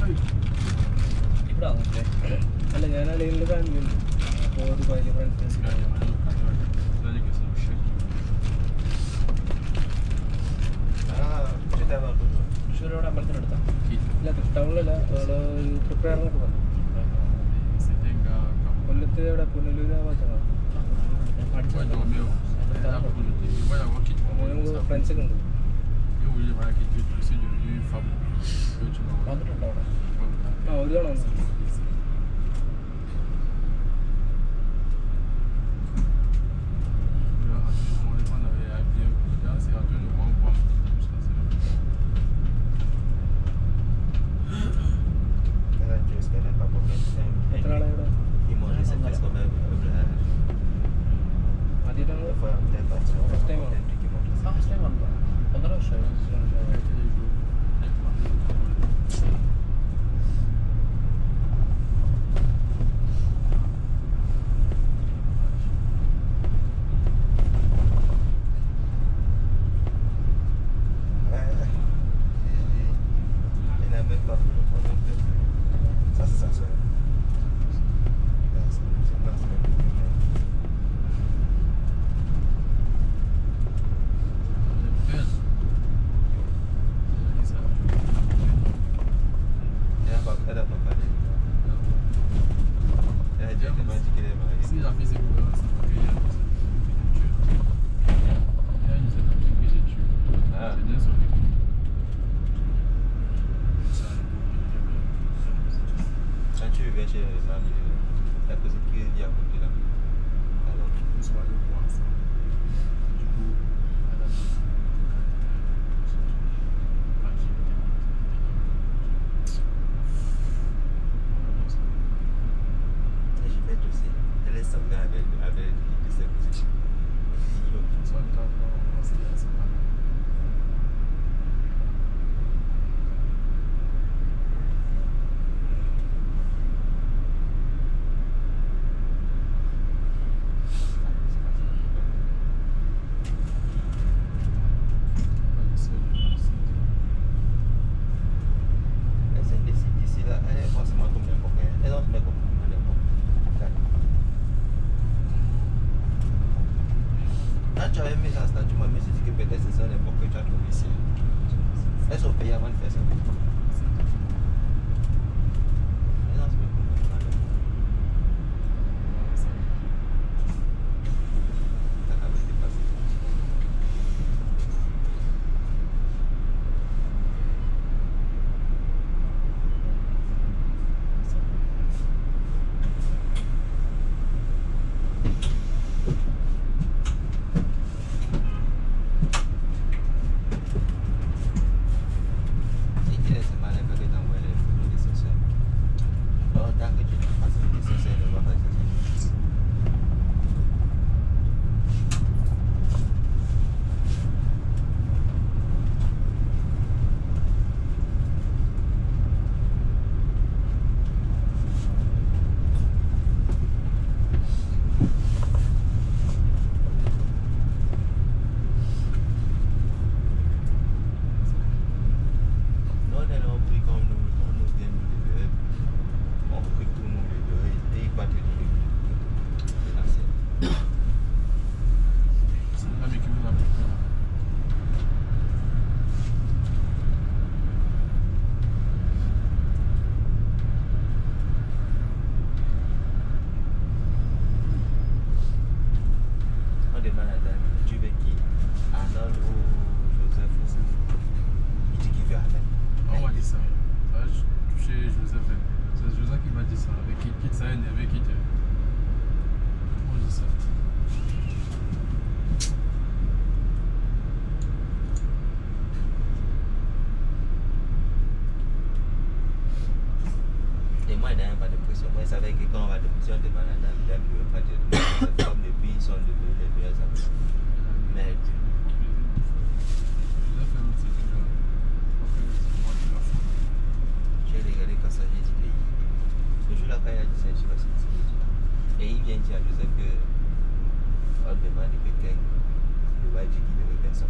ഇവിടെ അല്ല ഞാൻ അല്ലെങ്കിൽ ഫാമിലി ഉണ്ട് അപ്പോൾ ദുബായിലെ ഫ്രണ്ട്സ് തൃശ്ശൂരോടെ അമ്പലത്തിനടുത്താ ഇല്ല ടൗണിലല്ല അവിടെ ഒരു പ്രിപ്പയർ എന്നൊക്കെ പറഞ്ഞു കൊല്ലത്ത് അവിടെ പുനലൂര് ഭാഗത്താണ് ഫ്രണ്ട്സൊക്കെ ഉണ്ട് വന്നിട്ടുണ്ടോ അവിടെ ആ ഒരു തവണ വന്നു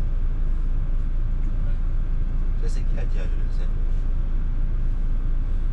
C'est ce qu'il a dit à Joseph.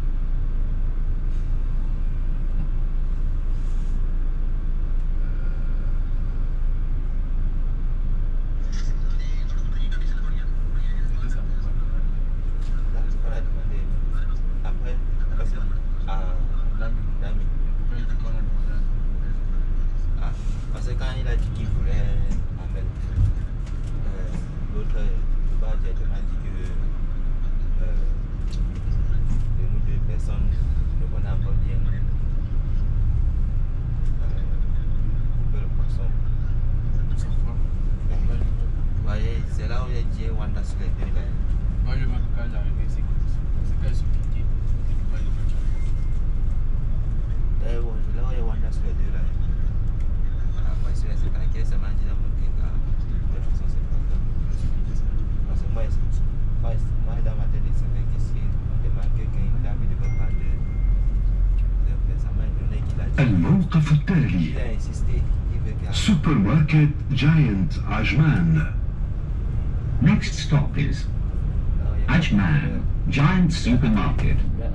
الموقف التالي سوبرماركت جاينت عجمان. Next stop is Ajman, giant supermarket.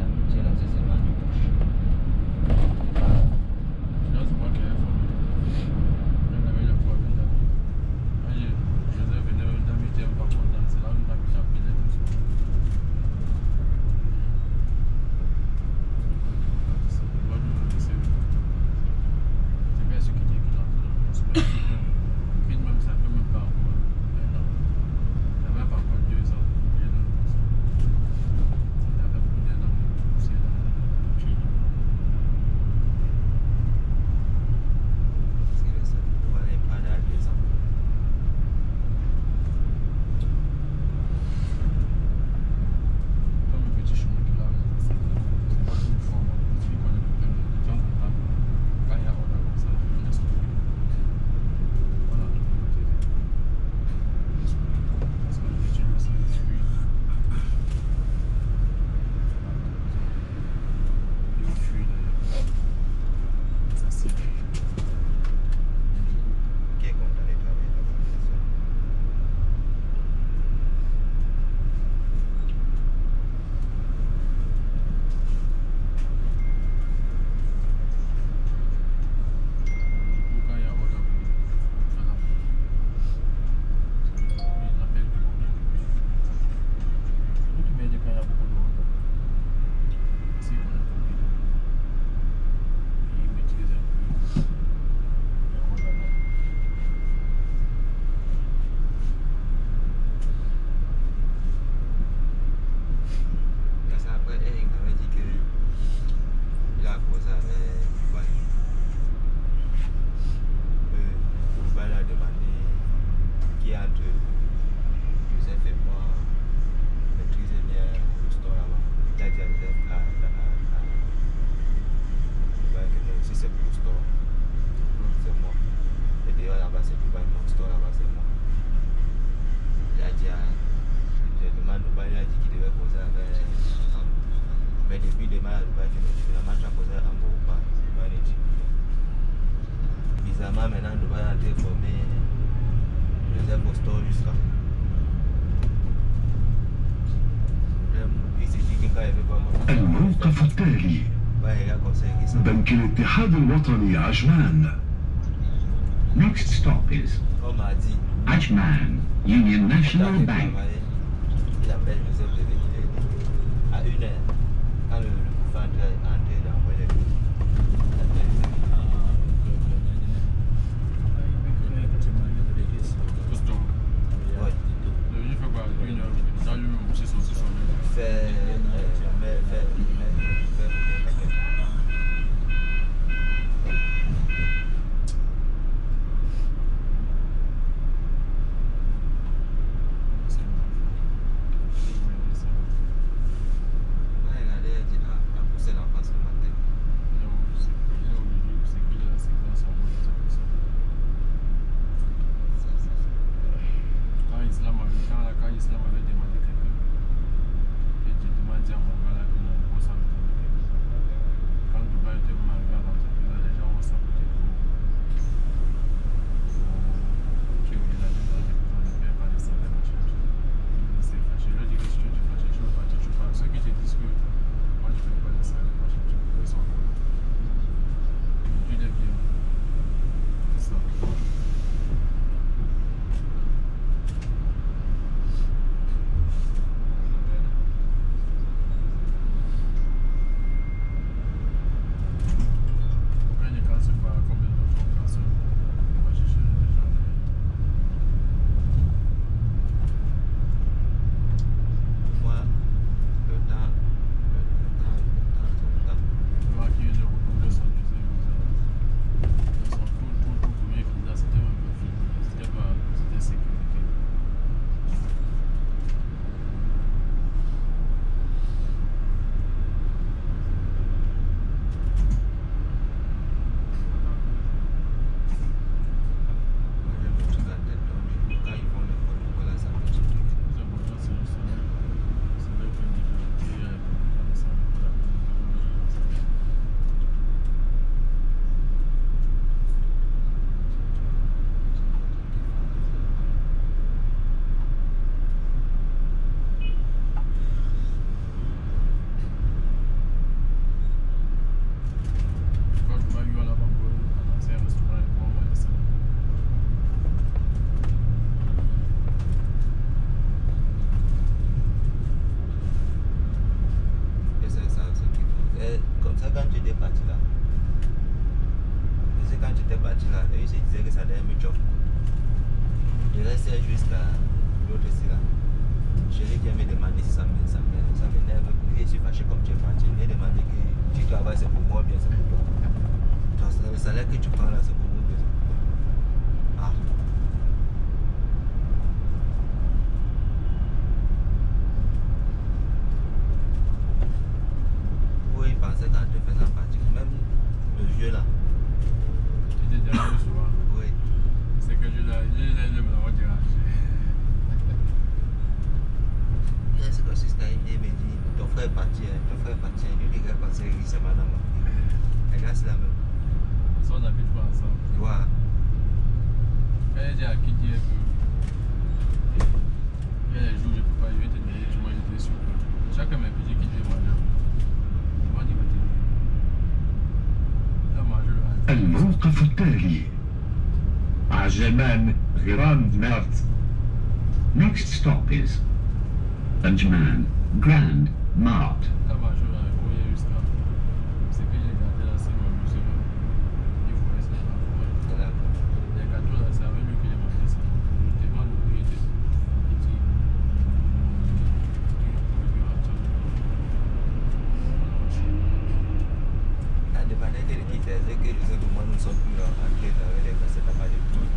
الموقف التالي بنك الاتحاد الوطني عجمان. Next stop is Ajman, Union National Bank. parti là. C'est quand j'étais parti là, eux ils se disaient que ça allait me job. Je restais jusqu'à l'autre ici là. Je lui ai dit à me demander si ça m'énerve. Lui je suis fâché comme tu es parti. Il m'a demandé que tu travailles c'est pour moi bien c'est pour toi. Donc le salaire que tu prends là c'est pour moi bien c'est pour toi. Ah. Oui, il pensait qu'en te faisant partie, même le vieux là. Tu t'es déjà vu souvent. Oui. C'est que je me dérange. C'est comme si c'était il me dit ton frère est parti, ton frère est parti. Lui il regarde comme ça, il dit c'est madame. Regarde c'est la même. Ça on n'habite pas ensemble. Tu vois. Quand il dit à qui dire que il y a des jours où je ne peux pas, je vais te demander, tu manges des sous. Chacun m'a dit qu'il devait manger. Moi je vais te dire. Là manger le الموقف التالي Ajman Grand Mart. Next stop is Ajman Grand Mart. là manger là, il y a eu ça. C'est que j'ai gardé là, c'est mon musée. Il voyait ça. Les gâteaux là, c'est avec lui que j'ai mangé ça. Tellement le prix était petit. La dépendance de qui faisait que je sais que moi nous sommes plus entrés dans les personnes là-bas de tout.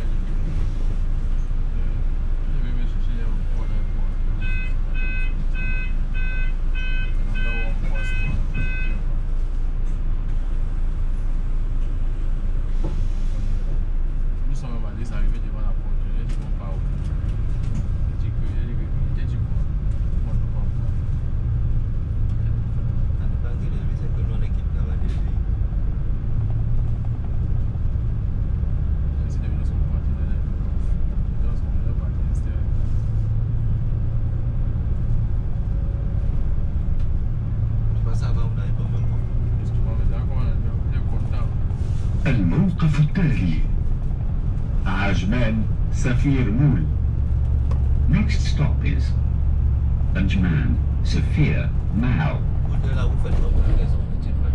Nous sommes arrivés devant la porte, je dis qu'on part. Il dit quoi? Moi je ne peux pas voir. En tout cas, c'est que nous on équipe là-bas de lui. C'est devenu son parti de l'air. Dans son parti extérieur. Je pense avant vous n'avez pas même quoi. Justement, mais là, comment on est content. الموقف التالي Ajman Safir Mul. Next stop is Ajman Safir Mall. Vous deux là, vous faites comme la raison, petit frère.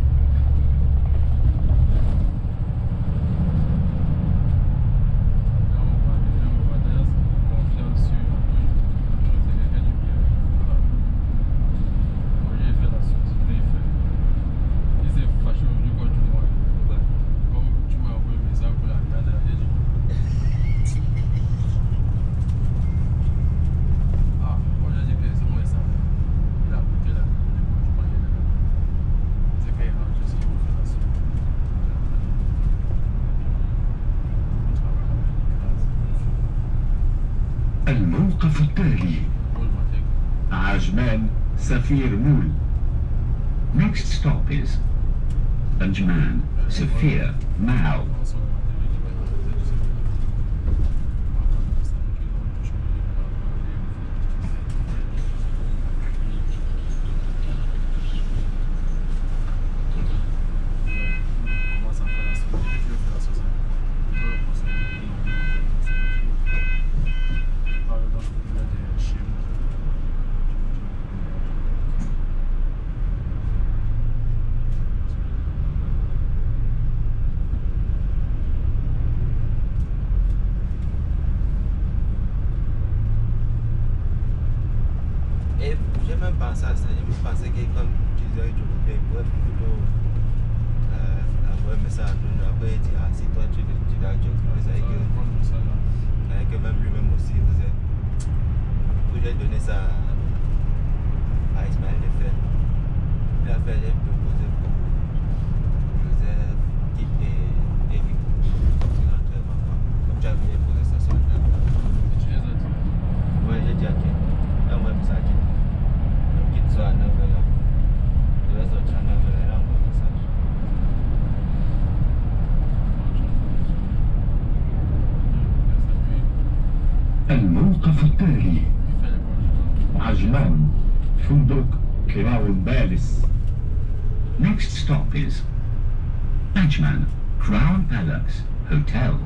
Là, on va d'ailleurs confiance sur c'est quelqu'un de bien. Moi, j'ai fait la sauce, mais il s'est fâché au mieux contre moi. Comme tu m'as envoyé un message pour la regarder, j'ai dit ah, moi j'ai dit que c'est moi ça. Il a goûté là, je mangeais là. C'est qu'il rentre, je sais qu'il faut faire la soupe. On travaille avec une الموقف التالي Paul Matek. Ajman Safir Mul. Next stop is Ajman Safir Mall. Et j'ai même pensé à ça, j'ai même pensé que comme tu disais, tu pourrais plutôt envoyer un message à nous, après il dit, ah si toi tu dois avec que même lui-même aussi, vous êtes, vous j'ai donné ça à Ismaël de faire. Il a fait, j'ai proposé pour Joseph, Kip et Eric, c'est l'entraînement quoi. Comme tu avais posé ça sur la table. Tu les as dit? Oui, j'ai dit à Kip, envoie un message à Kip. Kip soit à 9h là. Je vais sortir à 9h là, il envoie un message. الموقف التالي Ajman Funduk Crown Palace. Next stop is Ajman Crown Palace Hotel.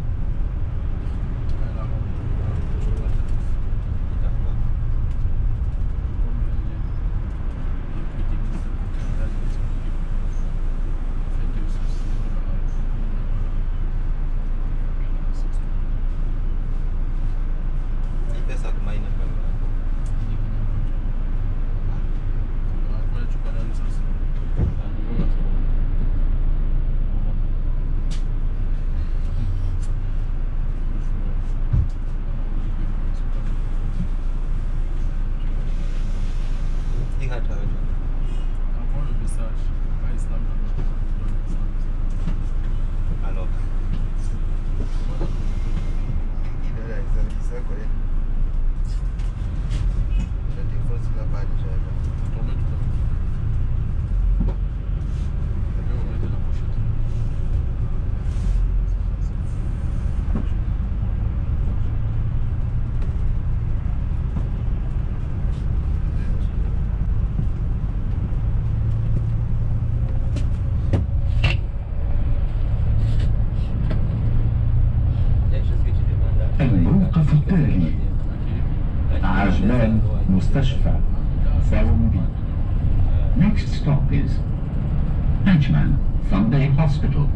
à travers toi. Envoie le message. Pas Islam dans le Alors, il est là, il s'est collé. Le téléphone, c'est là pas déjà. tombé tout à l'heure. Je vais remettre la pochette. الموقف التالي عجمان مستشفى ثورون بي. Next stop is Ajman Sunday Hospital.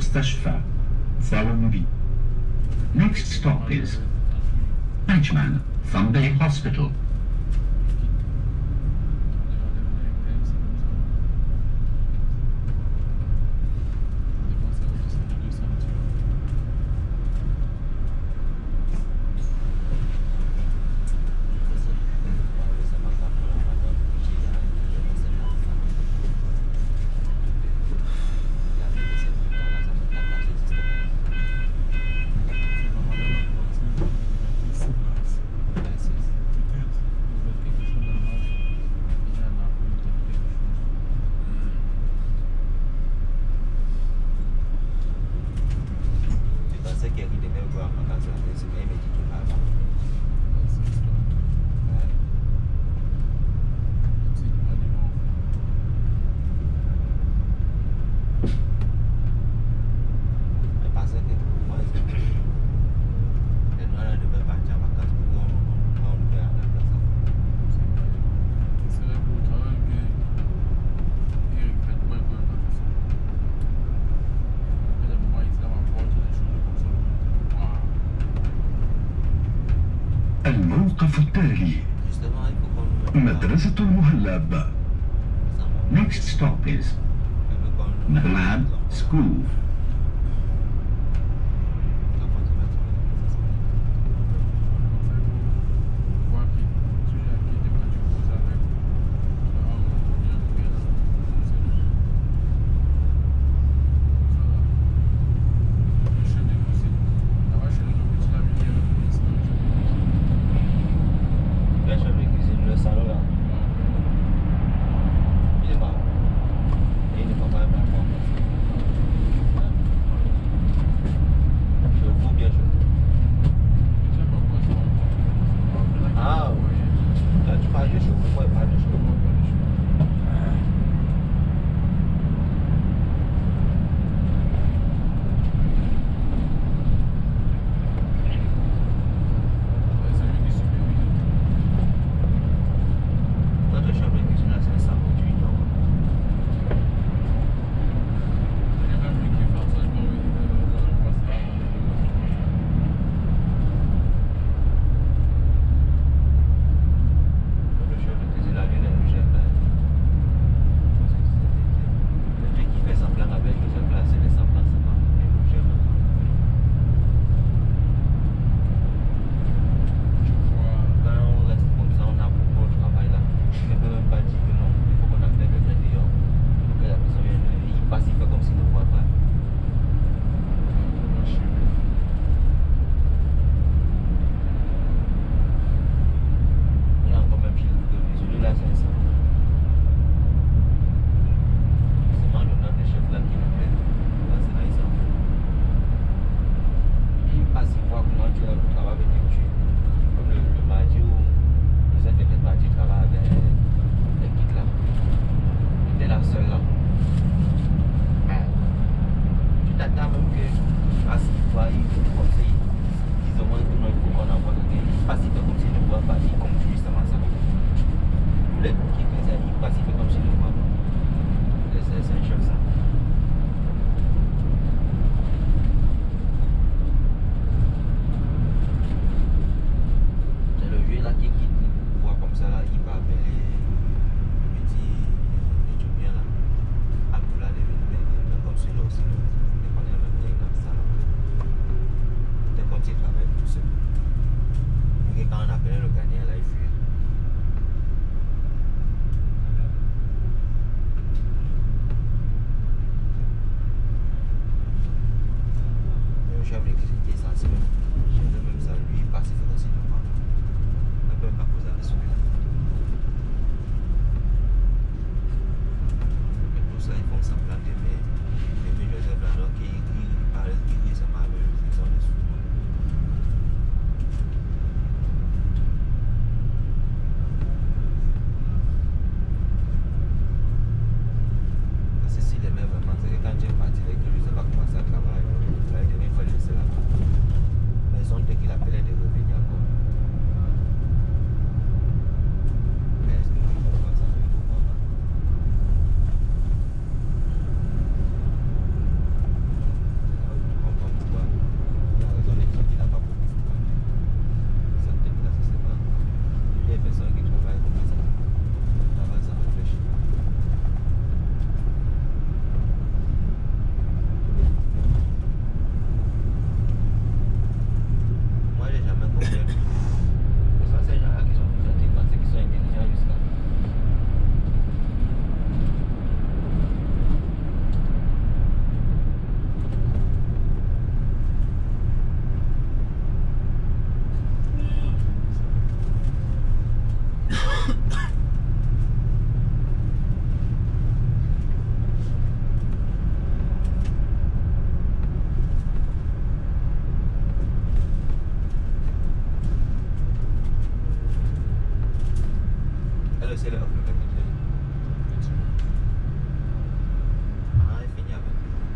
مستشفى ثاوندي. Next stop is Ajman Sunday Hospital. الموقف التالي مدرسة المهلب. Next stop is Mahlab School. laisser leur offre le capitaine. Ah, il finit avec.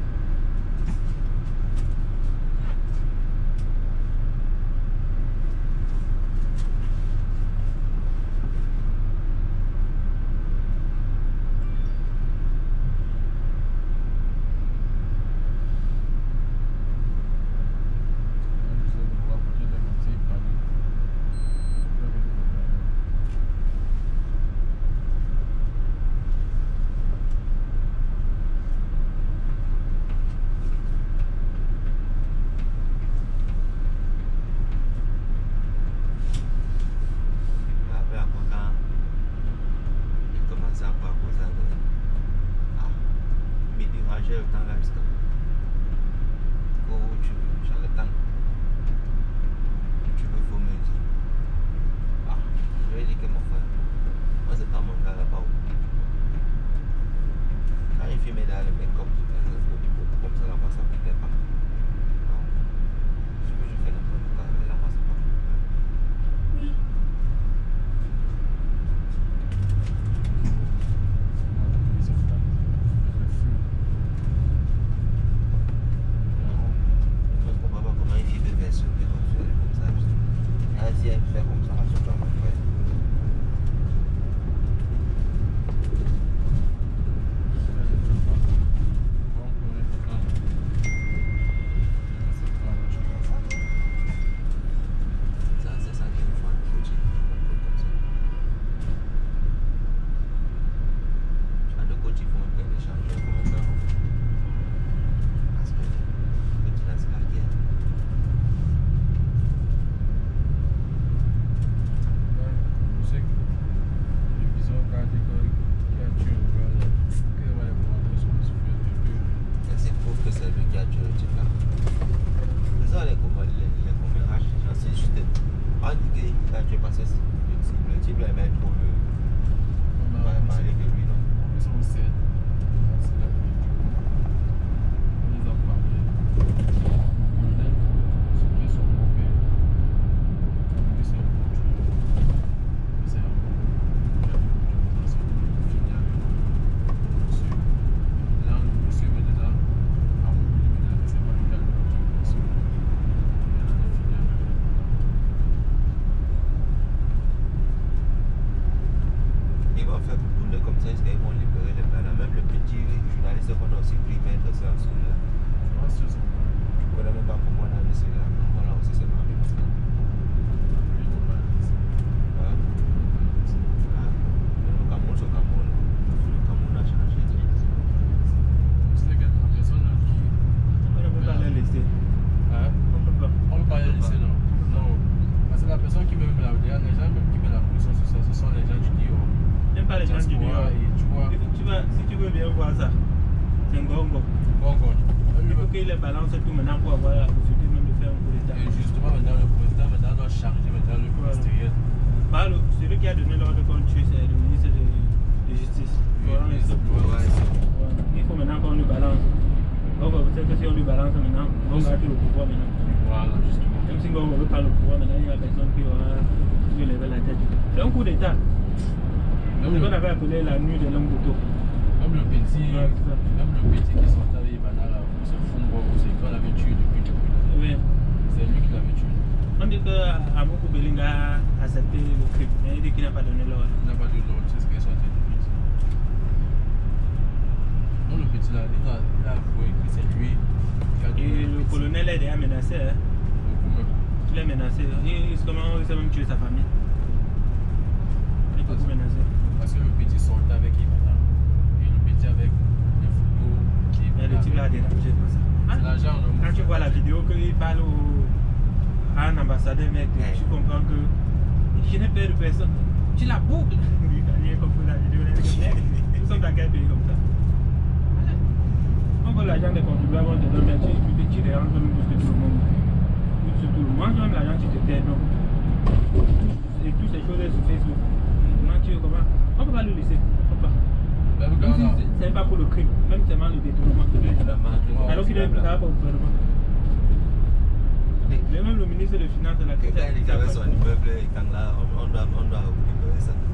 Même le ministre des Finances de la Quelqu'un qui avait son immeuble, on doit récupérer ça.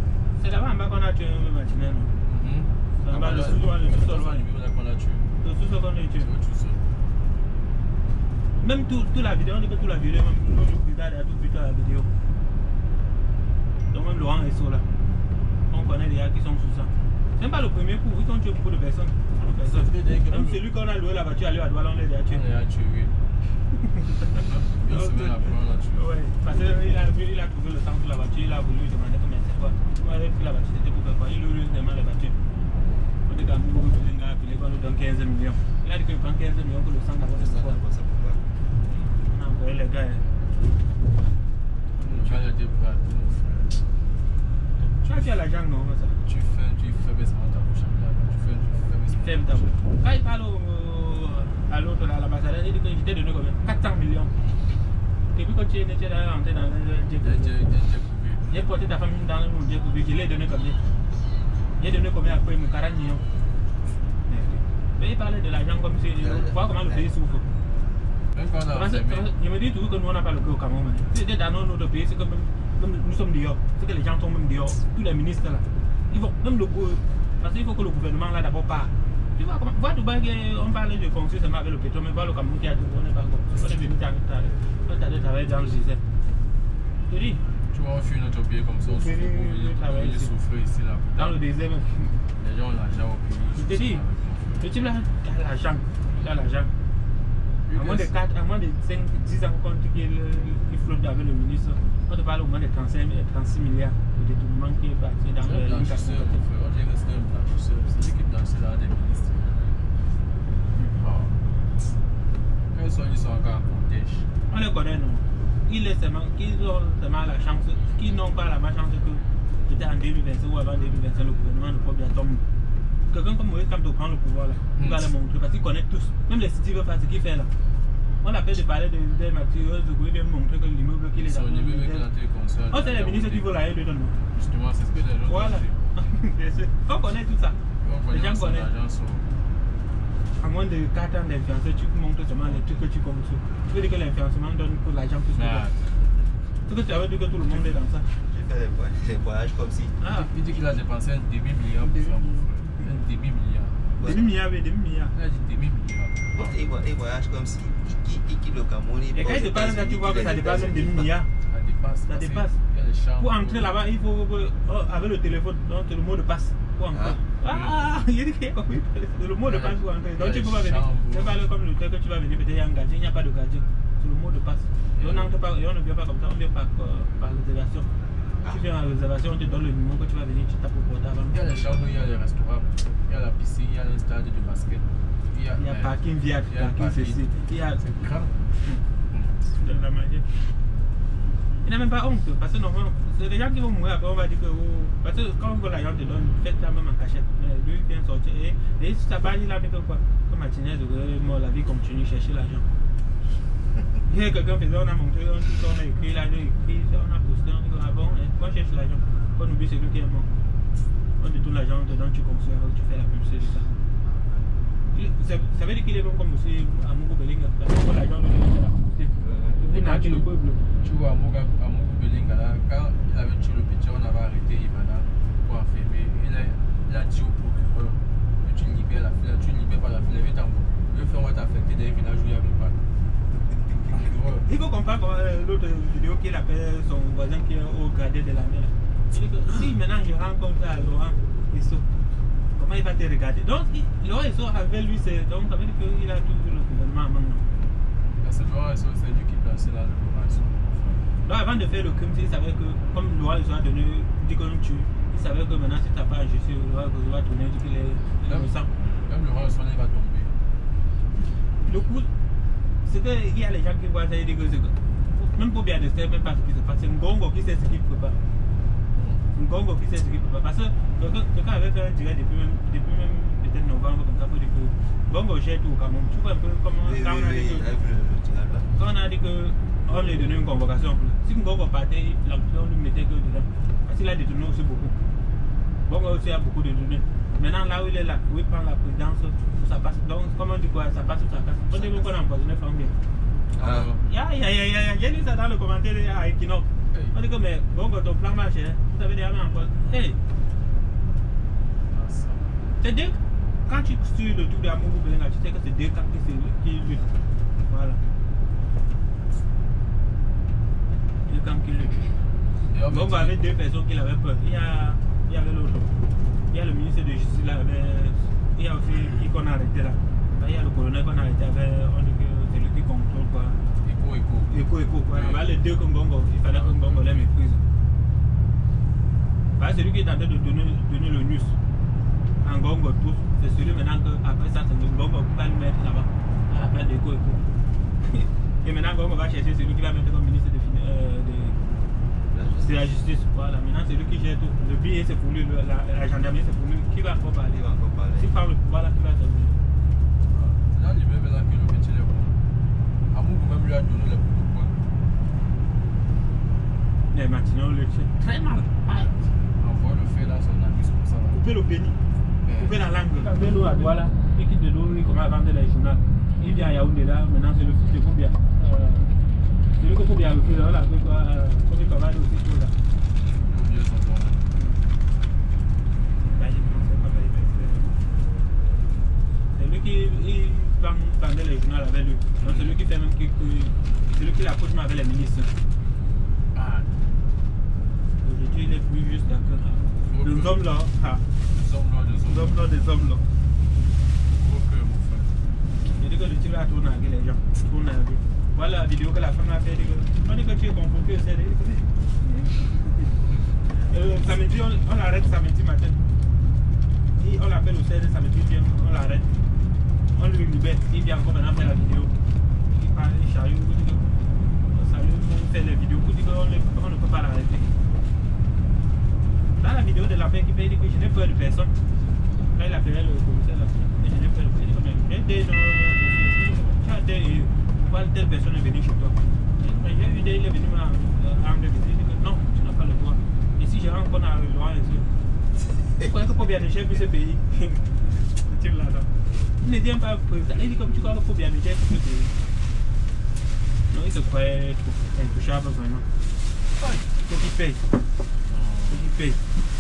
C'est là-bas en bas qu'on a tué un matinal. C'est en bas le sous-sol qu'on a tué. Même toute la vidéo, on dit que toute la vidéo, même plus tard, tout plus tard la vidéo. Donc même Laurent et là. On connaît les gars qui sont sous ça. C'est même pas le premier coup, ils ont tué beaucoup de personnes. Même celui qu'on a loué la voiture à lui à Douala, on les a tués. On les a tués. Ouais, parce qu'il a trouvé le sang sur la voiture, il a voulu demander combien c'est quoi. Il m'avait pris la voiture, c'était pour faire quoi. Il lui demande la voiture. On dit qu'à nous, on nous donne 15 millions. Il a dit qu'il prend 15 millions pour le sang d'abord. C'est quoi? On a envoyé les gars. Tu as été prêt à tout nos frères. Tu as fait l'argent, non? Tu fais baisser ta bouche. Tu fais ta bouche. Quand il parle à l'autre, à l'ambassadeur, il dit que j'étais donné combien? 400 millions. Depuis que tu es rentré dans un jet privé, j'ai porté ta famille dans un jet privé, je l'ai donné combien? J'ai donné combien après 40 millions. Mais il parlait de l'argent comme si, voir comment le pays souffre. Je me dis toujours que nous on n'a pas le cœur au Cameroun. Si c'était dans notre pays, c'est que même nous sommes dehors, c'est que les gens sont même dehors. Tous les ministres là, ils vont même le parce qu'il faut que le gouvernement là d'abord part. Tu vois comment? Voir Dubaï, on parle de construire seulement avec le pétrole, mais voir le Cameroun qui a tout, on n'est pas comme ça. On est venu travailler dans le désert. Tu dis? Tu vois, on fuit notre pays comme ça, on souffre pour venir souffrir ici là. Dans le désert même. Les gens ont l'argent au pays. Je te dis, le type là, il a l'argent. Il a l'argent. À moins de 4, à moins de 5, 10 ans compte qu'il flotte avec le ministre, on te parle au moins de 36 milliards de détournements qui est parti dans le blanchisseur. On dirait que c'est un blanchisseur. C'est lui qui blanchit là des ministres. Quand ils sont encore en protège. On les connaît, non? Ils ont seulement la chance, qui n'ont pas la malchance que peut-être en 2025 ou avant 2025, le gouvernement ne peut bien tomber. Quelqu'un comme Moïse, quand il prend le pouvoir là, il va les montrer parce qu'ils connaissent tous. Même les cités veulent faire ce qu'il fait là. On a fait de parler des matériaux, de vient montrer que l'immeuble qu'il est dans le oh, c'est les ministres qui veulent la haine, non? Justement, c'est ce que les gens voilà. On connaît tout ça. Les gens connaissent. À moins de 4 ans d'influenceur, tu montres seulement les trucs que tu consommes. Tu veux dire que l'influencement donne pour l'argent plus que toi. Ce que tu avais dit que tout le monde est dans ça. J'ai fait des voyages comme si. Il dit qu'il a dépensé un demi-milliard pour faire mon frère. Un demi-milliard. Demi-milliard, oui, demi-milliard. Il a dit demi-milliard. Il voyage comme si. Qui le Cameroun. Et quand il te parle, tu vois que ça dépasse un demi-milliard. Ça dépasse. Pour entrer là-bas, il faut avec le téléphone, donc le mot de passe pour entrer. Il y a le mot de passe pour entrer. Donc tu peux pas venir. C'est pas comme l'hôtel que tu vas venir, peut-être il y a un gardien, il n'y a pas de gardien. C'est le mot de passe. Et on n'entre pas, et on ne vient pas comme ça, on vient par réservation. Tu viens à réservation, on te donne le numéro que tu vas venir, tu tapes au portable. Il y a les chambres, il y a les restaurants, il y a la piscine, il y a le stade de basket. Il y a parking via parking ceci. C'est grand. De la manière. Il n'a même pas honte, parce que normalement, c'est les gens qui vont mourir après, on va dire que parce que quand l'argent te donne, faites ça même en cachette. Mais lui il vient sortir et ça va, il a fait quoi? Comme Martinez, la vie continue, chercher l'argent. Il y a quelqu'un qui faisait, on a montré, on a écrit, là, on a posté, on dit ah bon, on cherche l'argent. On oublie celui qui est mort. On détourne l'argent, on te donne, tu construis, tu fais la publicité de ça. Ça veut dire qu'il est bon comme aussi à Mogo Belinga. Pour l'argent, on fait la publicité. Le peuple. Tu vois, à Mogo Belinga, là, quand il avait tué le petit, on avait arrêté Ivana pour enfermer. Il a dit au procureur que tu libères la fille, tu ne libères pas la fille, il veut faire what affecté des villages où il n'y avait pas. Il faut comprendre l'autre vidéo qu'il appelle son voisin qui est au gradé de la mer. Il dit que si maintenant je rencontre à Laurent Isso, comment il va te regarder? Donc Laurent Isso avec lui, donc ça veut dire qu'il a tout le gouvernement maintenant. C'est Laurent Isso, c'est lui qui plaçait là le Laurent Isso. Donc avant de faire le crime, il savait que comme Laurent Isso a donné, dit qu'on tue, il savait que maintenant si tu n'as pas injustice, Laurent Isso va tourner, dit qu'il est innocent. Même Laurent Isso, il va tomber. Le coup, c'est qu'il y a les gens qui voient ça et disent que même pour bien rester, même pas ce qui se passe, c'est un gongo qui sait ce qu'il ne peut pas. Un gongo qui sait ce qu'il ne peut pas. Parce que quelqu'un avait fait un direct depuis même peut-être novembre, comme ça, pour dire que gongo gère tout au Cameroun. Tu vois un peu comment quand on a dit qu'on lui donnait une convocation. Si un gongo partait, on lui mettait que dedans. Parce qu'il a détourné aussi beaucoup. Gongo aussi a beaucoup de données. Maintenant, là où il est là, où il prend la présidence, ça passe. Donc, comment on dit quoi? Ça passe ou ça casse? On dit qu'on a empoisonné Fambien. J'ai lu ça dans le commentaire à Equinox. On dit que, mais bon, quand on plan marché, vous avez des amis encore. Hey! C'est deux. Quand tu suis le truc d'amour, tu sais que c'est deux camps qui luttent. Voilà. Deux camps qui luttent. Donc, avec deux personnes qui avaient peur. Il y avait l'autre. Il y a le ministre de Justice là. Il y a aussi qui qu'on a arrêté là. Il y a le colonel qu'on a arrêté avec. On dit que c'est lui qui contrôle quoi. Éco. Voilà. Les deux comme Gongo. Il fallait que Gongo les méprise. C'est lui qui est en train de donner le news. En Gongo tous. C'est celui maintenant qu'après ça, c'est le Gongo qui va le mettre là-bas. À la place d'Éco. Et maintenant, Gongo va chercher celui qui va mettre comme ministre de la justice. Voilà, maintenant c'est lui qui gère tout. Le billet c'est pour lui, la gendarmerie c'est pour lui. Qui va encore parler? S'il parle le pouvoir là, qui va servir? C'est là l'immeuble là que le petit est bon. Amour même lui a donné les coups de poing. Les matinaux le tient très mal. Envoie le fait là, son ami comme ça. Couper le pénis. Couper la langue. Couper l'eau à Douala. Il quitte de l'eau, il commence à vendre les journaux. Il vient à Yaoundé là, maintenant c'est le fils de Koubia. C'est lui que Koubia a fait là, comme il travaille aussi tout là. C'est lui qui vendait les journaux avec lui. Donc c'est lui qui fait même c'est lui qui l'approche avec les ministres. Aujourd'hui il est plus juste d'accord. Les hommes là. Des hommes là. Il dit que le tir a tourné avec les gens. Tourne avec lui. Voilà la vidéo que la femme a fait. On dit que tu es convoqué au CD. Samedi, on l'arrête samedi matin. Et on l'appelle au CD samedi, on l'arrête. On lui libère. Il vient encore maintenant faire la vidéo. Il parle, il charrie. On fait les vidéos. On ne peut pas l'arrêter. Dans la vidéo de la paix qui fait, il dit que je n'ai peur de personne. Quand il appelait le commissaire là, je n'ai peur de personne. Pourquoi telle personne est venue chez toi? J'ai eu il est venu à me visiter. Il dit que non, tu n'as pas le droit. Et si je rentre, on a le droit ici. Pourquoi est-ce qu'il faut bien chef de ce pays? Il ne dit pas président. Il dit comme tu crois qu'il faut bien chef de ce pays. Non, il se croyait intouchable vraiment. Il faut qu'il paye. Dit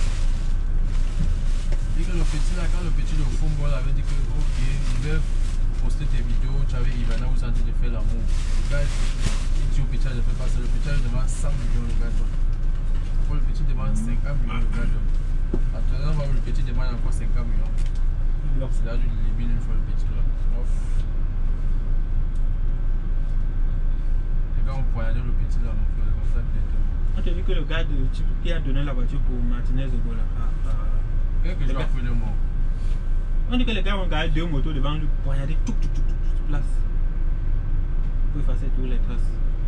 que le petit là, quand le petit de football avait dit que ok, je vais poster tes vidéos, tu avais Ivana où ça dit de faire l'amour. Le gars, il dit au petit, je ne fais pas ça. Le petit demande 100 millions de gars. Pour le petit demande 50 millions de gars. Maintenant, le petit demande encore 50 millions. C'est là où il élimine une fois le petit là. Les gars ont poignardé le petit là, mon frère, comme ça on te dit que le gars qui a donné la voiture pour Martinez de Gola. Quelques jours après le mort. On dit que les gars ont garé deux motos devant lui, poignardé tout sur place. Pour effacer toutes les traces.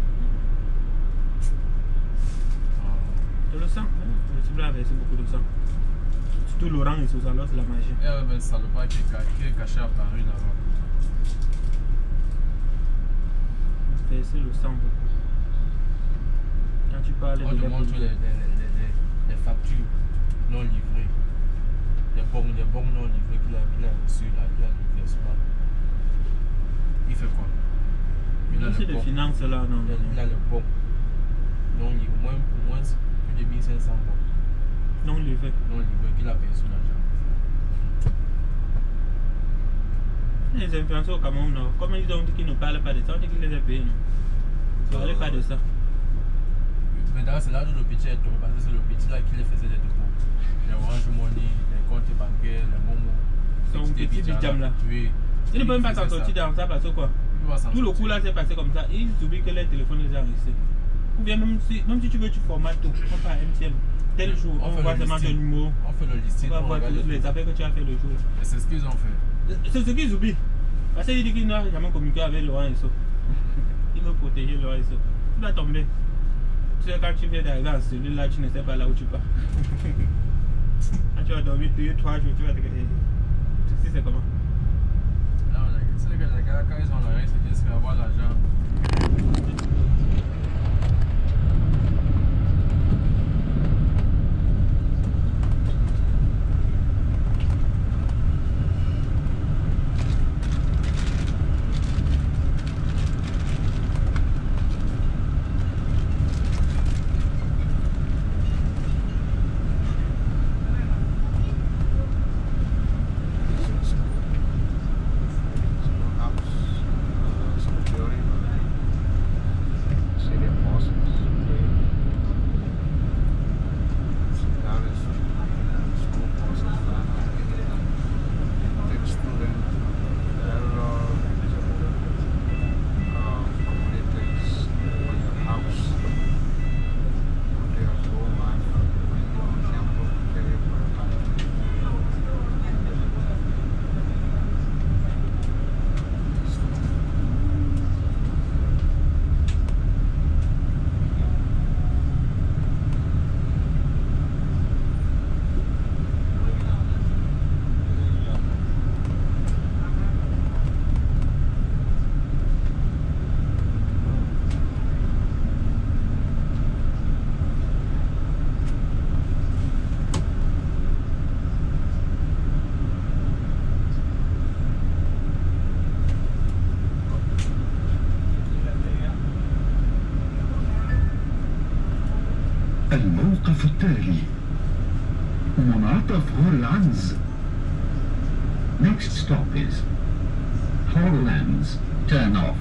C'est le sang, hein? Le type là a versé beaucoup de sang. Surtout Laurent et Sousa, c'est la magie. Il y avait un salopard qui est caché à Paris là-bas. Verser le sang beaucoup. Quand tu parles on te montre les factures non livrées. Les bons non livrés qu'il a reçus là, il a livré souvent. Il fait quoi? Il a c'est des finances là, non. Il a le bon non livré, moins plus de 1500 bons. Non livré qu'il a perçu l'argent. Les influenceurs au Cameroun, non. Comme ils ont dit qu'ils ne parlent pas de ça, on dit qu'ils les ont payés, non. Ils ne parlaient pas de ça. Mais d'ailleurs, c'est là où le petit est tombé, parce que c'est le petit là qui les faisait des dépôts. Les Orange Money, les comptes bancaires, les Momo. Son petit bijam là. Oui. Ils ne peuvent pas s'en sortir dans ça parce que quoi. Tout le coup là s'est passé comme ça. Ils oublient que les téléphones les ont enregistrés. Ou bien même si tu veux, tu formates tout. On part MTM. Tel jour, on voit seulement ton numéro. On fait le listing. On va voir les appels que tu as fait le jour. Et c'est ce qu'ils ont fait. C'est ce qu'ils oublient. Parce qu'il dit qu'il n'a jamais communiqué avec Laurent Esso. Il veut protéger Laurent Esso. Il va tomber. Tu sais, quand tu viens d'arriver en celui-là, tu ne sais pas là où tu pars. Quand tu vas dormir 2-3 jours, tu vas te dire, tu sais c'est comment. Non, c'est que les gars, quand ils ont l'argent, ils se disent qu'avoir l'argent. الموقف التالي منعطف هوللاندز. Next stop is Hollands. Turn off.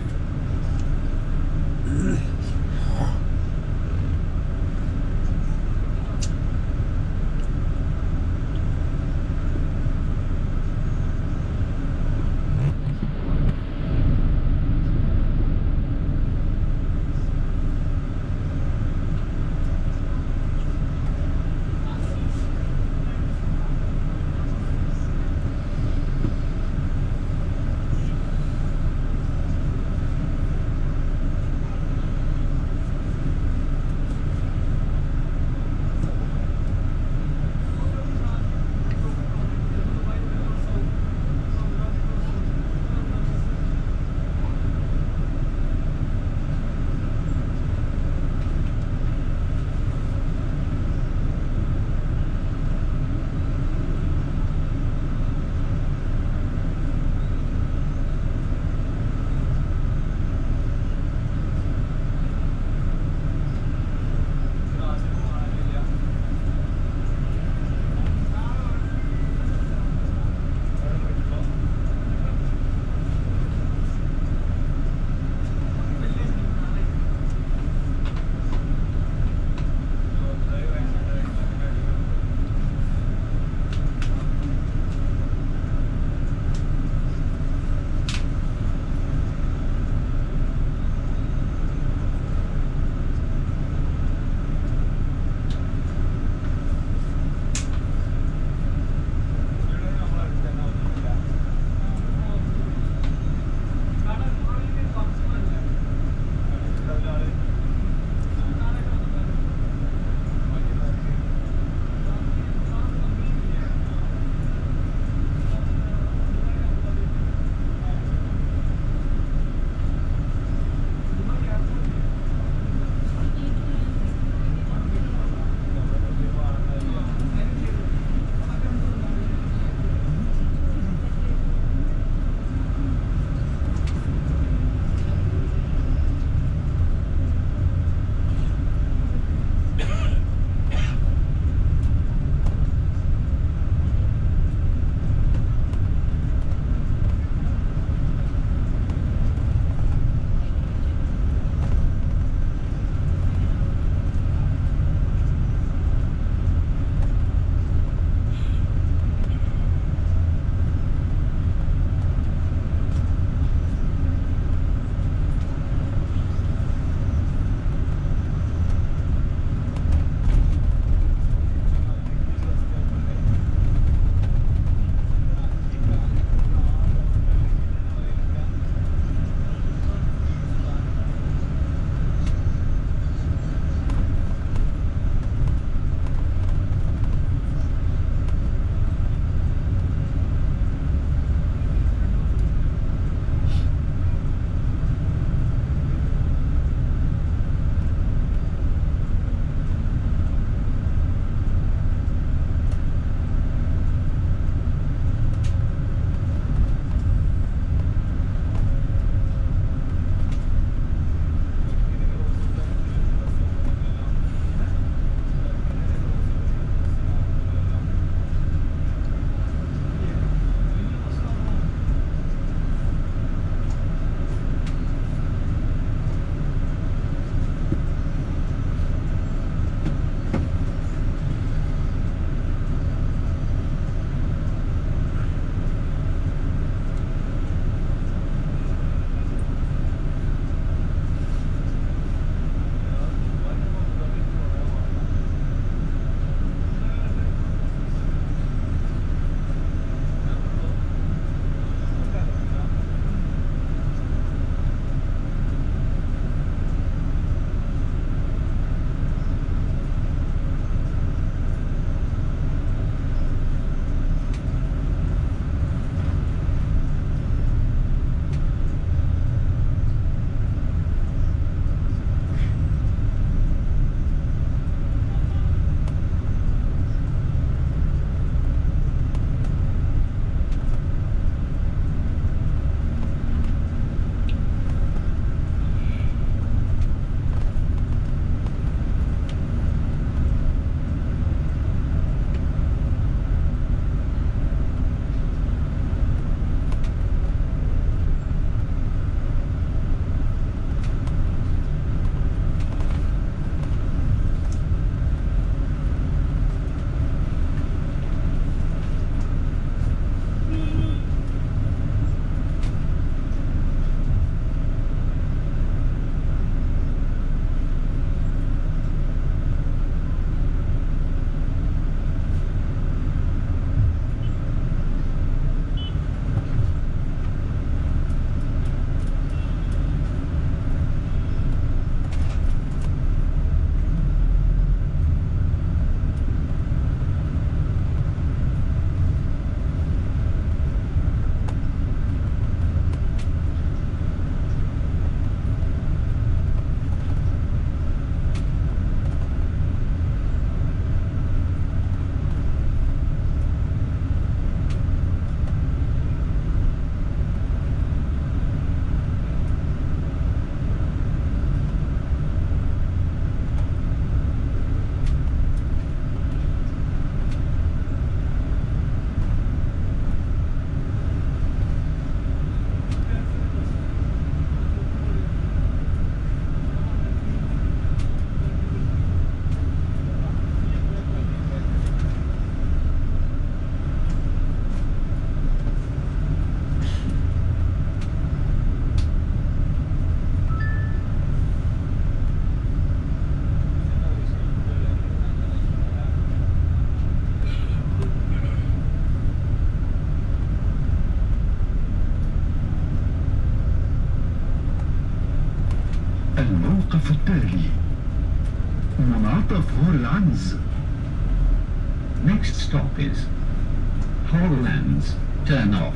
الموقف التالي منعطف هورلانز. Next stop is Horlands. Turn off.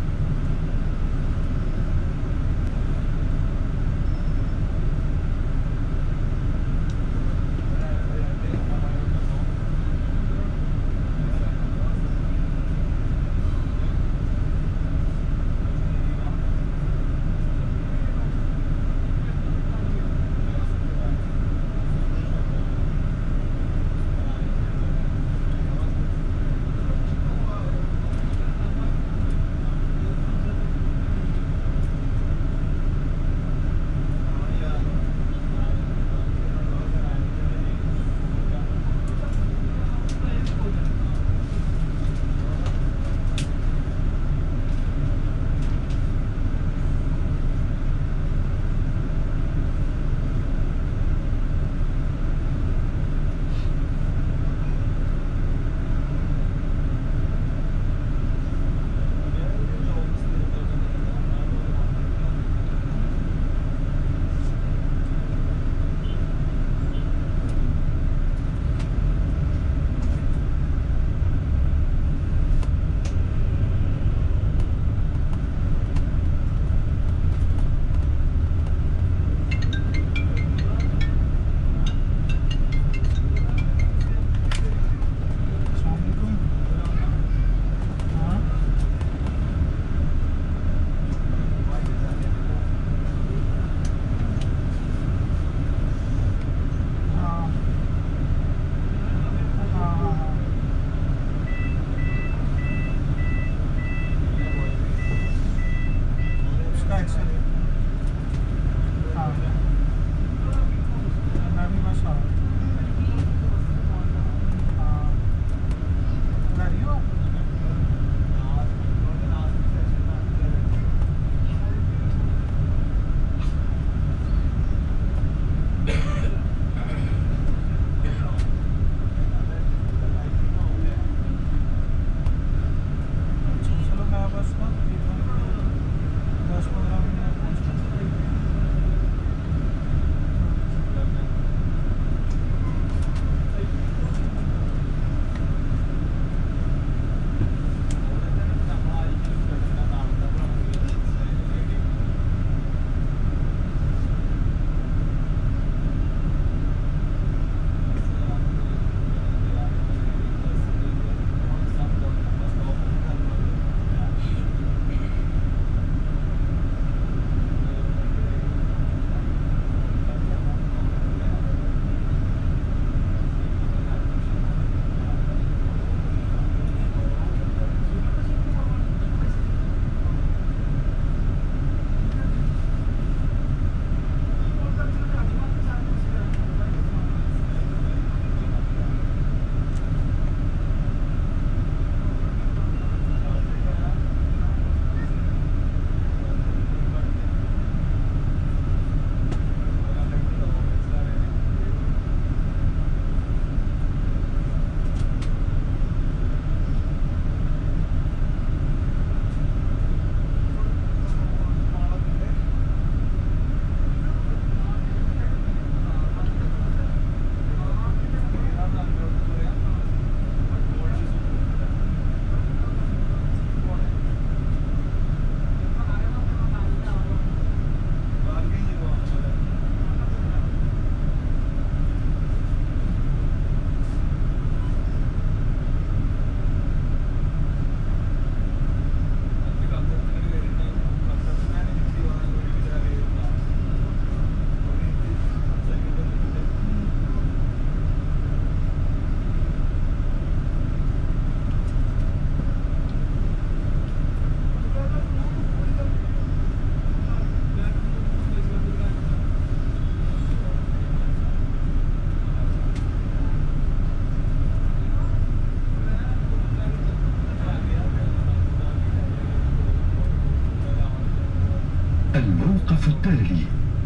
الموقف التالي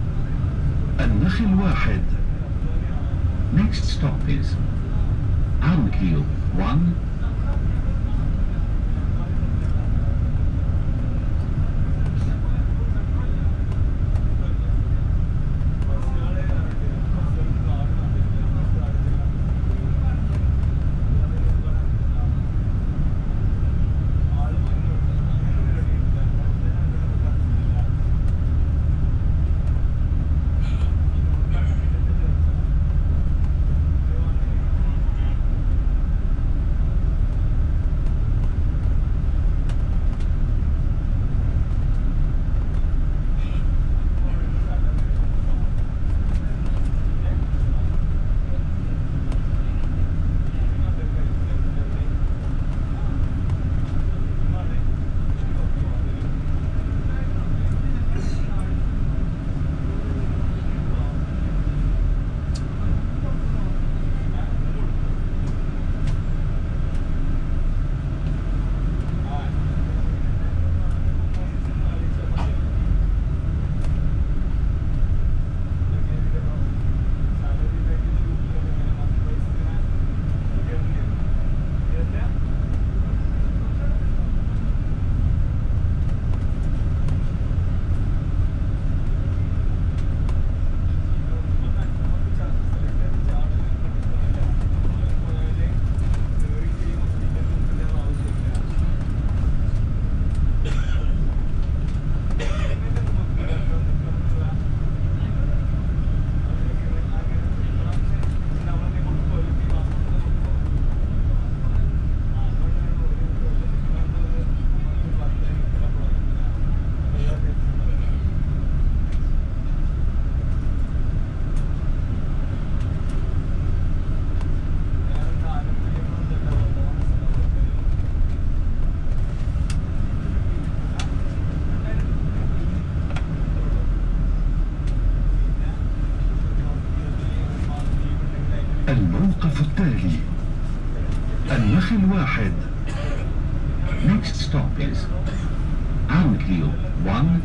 النخل واحد. Next stop is Ankiel 1. النخل واحد. Next stop is Ankiel 1.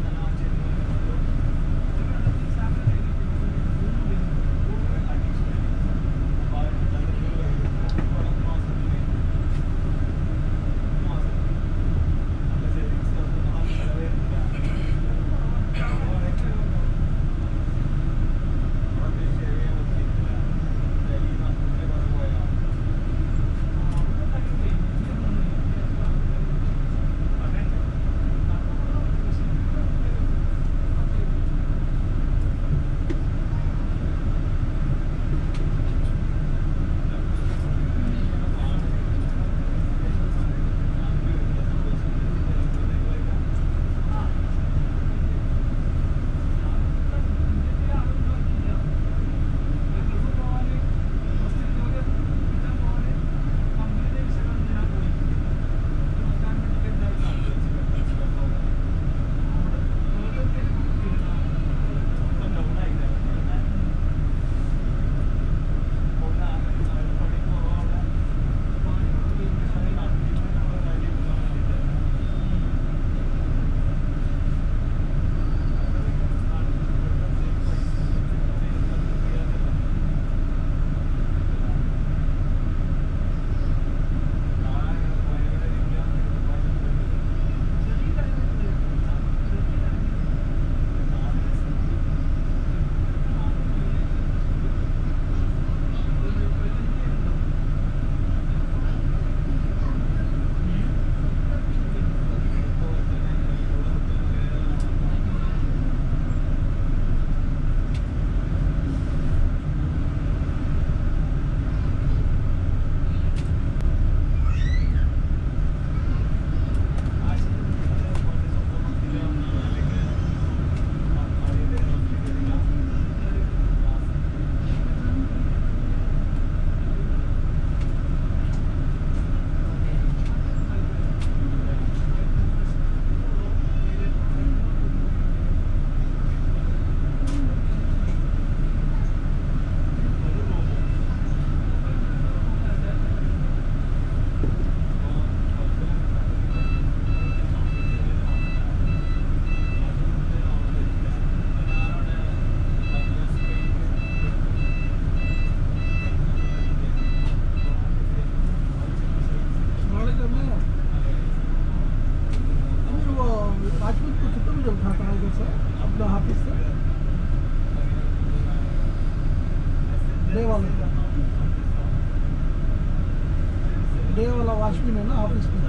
Day वाला watchman है ना ऑफिस में,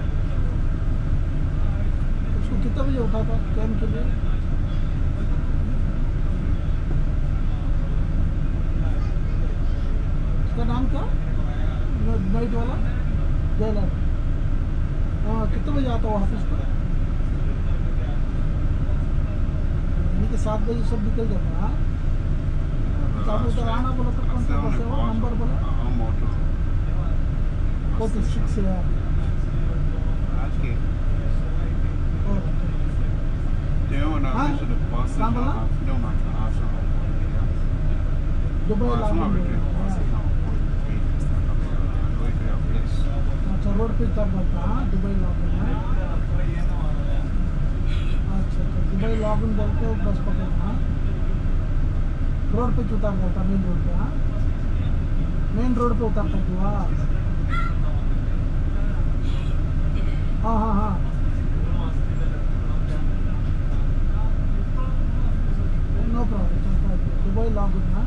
उसको कितना बजे उठा था कैम के लिए? उसका नाम क्या? नाइट वाला जैलर। हाँ, कितने बजे आता हो ऑफिस पर? यानी कि 7 बजे सब निकल जाता है। हाँ, आप उधर आना बोला तो कौन सा बस है वो नंबर बोला? 46 है। दुबई अच्छा, रोड पे तब रहता है दुबई लॉगिन है। अच्छा, दुबई लॉगिन बोल के बस पकड़ना, रोड पे उतार देता, मेन रोड पे। हाँ, मेन रोड पे उतारता तू। हाँ हाँ हाँ, नो प्रॉब्लम। दुबई लॉगिन है।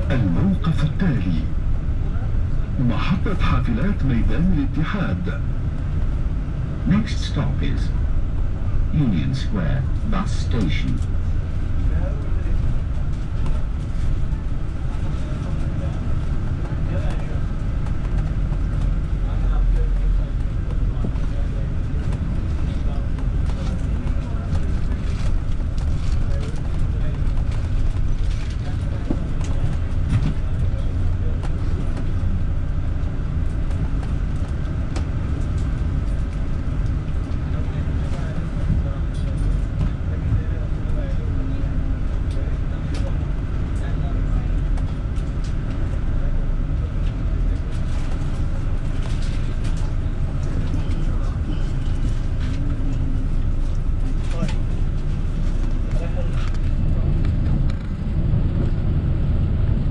الموقف التالي محطة حافلات ميدان الاتحاد. Next stop is Union Square Bus Station.